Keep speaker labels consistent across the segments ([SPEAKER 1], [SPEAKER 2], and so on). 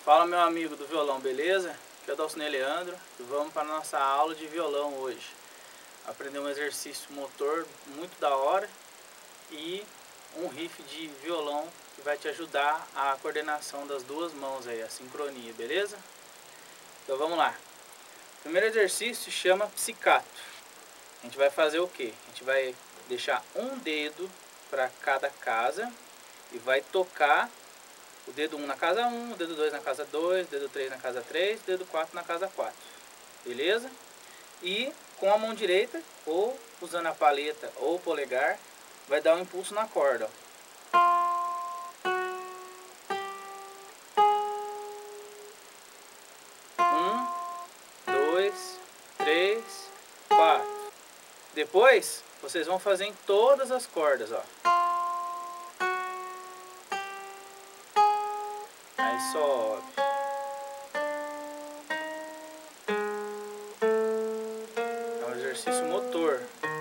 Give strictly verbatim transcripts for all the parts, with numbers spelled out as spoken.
[SPEAKER 1] Fala, meu amigo do violão, beleza? Aqui é o Dalcinei Leandro e vamos para a nossa aula de violão hoje. Aprender um exercício motor muito da hora e um riff de violão que vai te ajudar a coordenação das duas mãos aí, a sincronia, beleza? Então vamos lá. O primeiro exercício chama psicato. A gente vai fazer o que? A gente vai deixar um dedo para cada casa e vai tocar o dedo um na casa um, o dedo dois na casa dois, o dedo três na casa três, o dedo quatro na casa quatro. Beleza? E com a mão direita, ou usando a paleta ou o polegar, vai dar um impulso na corda. Um, dois, três, quatro. Depois, vocês vão fazer em todas as cordas, ó. Aí sobe. É um exercício motor.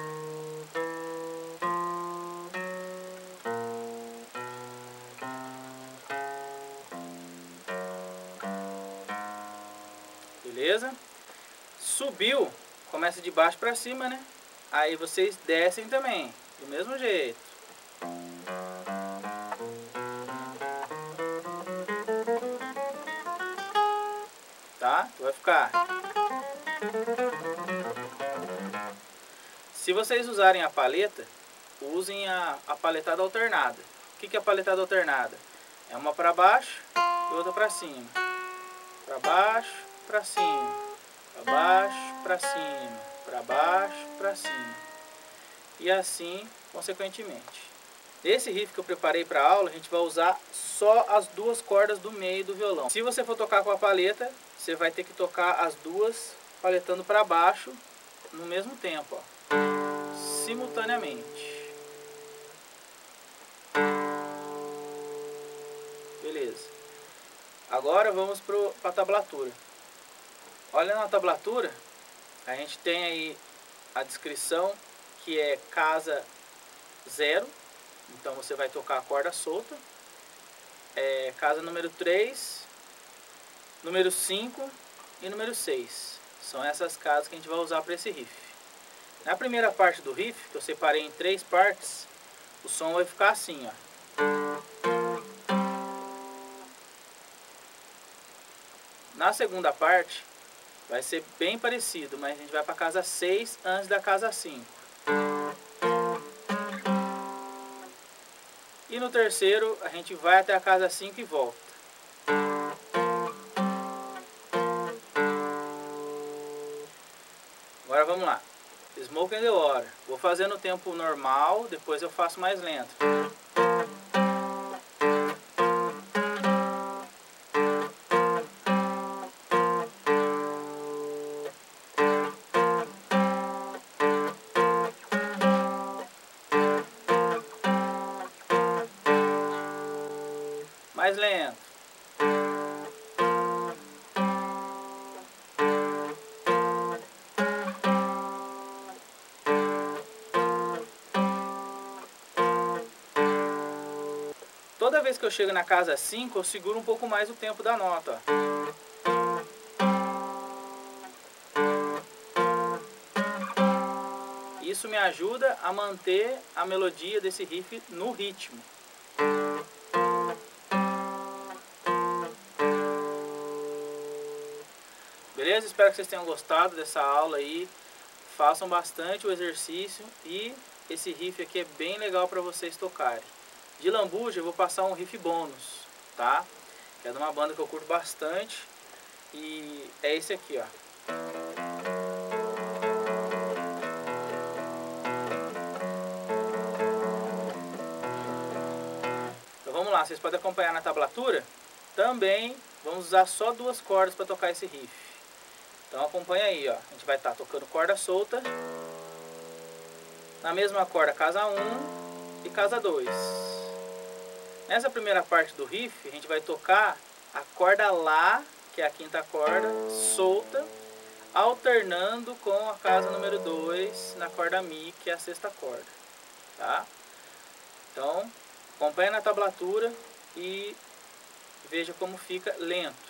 [SPEAKER 1] Beleza? Subiu, começa de baixo para cima, né? Aí vocês descem também, do mesmo jeito. Tá? Então vai ficar. Se vocês usarem a paleta, usem a, a paletada alternada. O que, que é a paletada alternada? É uma para baixo e outra para cima. Para baixo, para cima. Para baixo, para cima. Para baixo, para cima. E assim, consequentemente. Esse riff que eu preparei para a aula, a gente vai usar só as duas cordas do meio do violão. Se você for tocar com a paleta, você vai ter que tocar as duas paletando para baixo no mesmo tempo, ó, simultaneamente. Beleza. Agora vamos para a tablatura. Olha na tablatura, a gente tem aí a descrição que é casa zero. Então você vai tocar a corda solta. É, casa número três, número cinco e número seis. São essas casas que a gente vai usar para esse riff. Na primeira parte do riff, que eu separei em três partes, o som vai ficar assim, ó. Na segunda parte, vai ser bem parecido, mas a gente vai para a casa seis antes da casa cinco. E no terceiro, a gente vai até a casa cinco e volta. Agora vamos lá. Smoke and the Water. Vou fazer no tempo normal, depois eu faço mais lento. Mais lento. Toda vez que eu chego na casa cinco, eu seguro um pouco mais o tempo da nota. Isso me ajuda a manter a melodia desse riff no ritmo. Beleza? Espero que vocês tenham gostado dessa aula aí. Façam bastante o exercício e esse riff aqui é bem legal para vocês tocarem. De lambuja eu vou passar um riff bônus, tá? Que é de uma banda que eu curto bastante e é esse aqui, ó. Então vamos lá, vocês podem acompanhar na tablatura. Também vamos usar só duas cordas para tocar esse riff. Então acompanha aí, ó. A gente vai estar tocando corda solta. Na mesma corda casa um e casa dois. Nessa primeira parte do riff, a gente vai tocar a corda Lá, que é a quinta corda, solta, alternando com a casa número dois na corda Mi, que é a sexta corda. Tá? Então, acompanha na tablatura e veja como fica lento.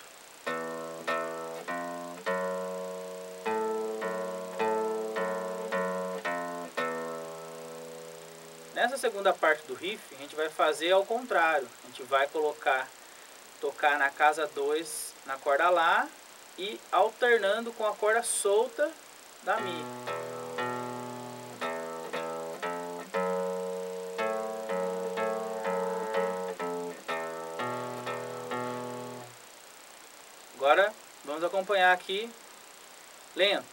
[SPEAKER 1] Nessa segunda parte do riff, a gente vai fazer ao contrário. A gente vai colocar, tocar na casa dois na corda Lá e alternando com a corda solta da Mi. Agora vamos acompanhar aqui lento.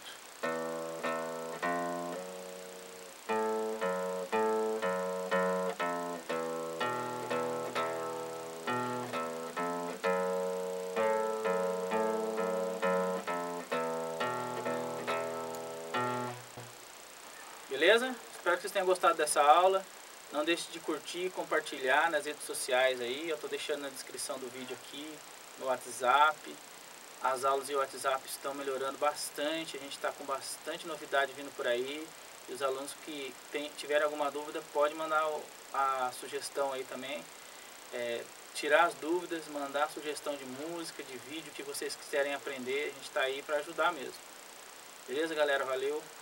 [SPEAKER 1] Beleza? Espero que vocês tenham gostado dessa aula. Não deixe de curtir e compartilhar nas redes sociais aí. Eu estou deixando na descrição do vídeo aqui, no WhatsApp. As aulas e o WhatsApp estão melhorando bastante. A gente está com bastante novidade vindo por aí. E os alunos que tem, tiverem alguma dúvida, pode mandar a sugestão aí também. É, tirar as dúvidas, mandar sugestão de música, de vídeo que vocês quiserem aprender. A gente está aí para ajudar mesmo. Beleza, galera? Valeu!